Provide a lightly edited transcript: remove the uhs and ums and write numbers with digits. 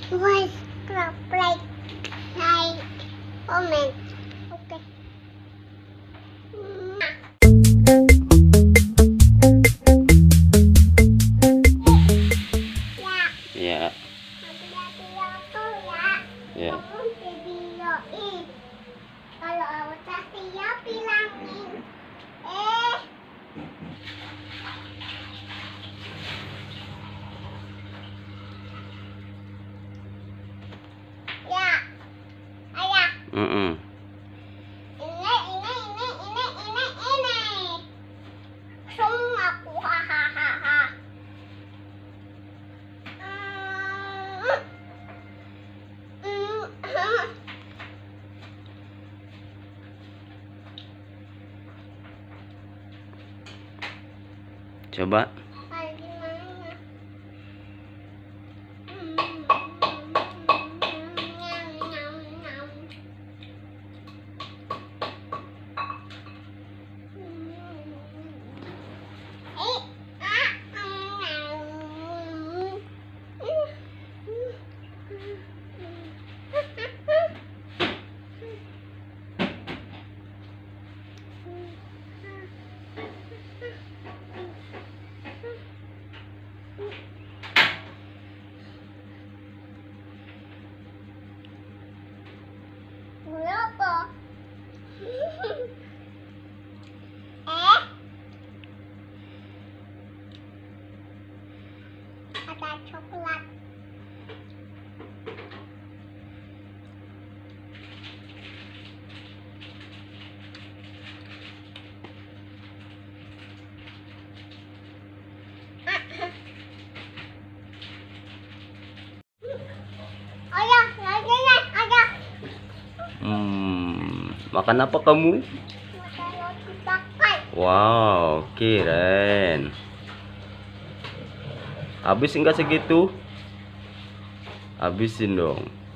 subscribe, like, comment. Oke. Ya. Ya. Kamu videoin. Kalau udah siap bilangin. Ya. Ayah. Mm-mm. Ini. Semua aku hahaha. Coba. Berapa? Ada coklat. Ayah, ayah. Makan apa kamu? Makan roti bakar. Wow, keren. Habis enggak segitu? Habisin dong.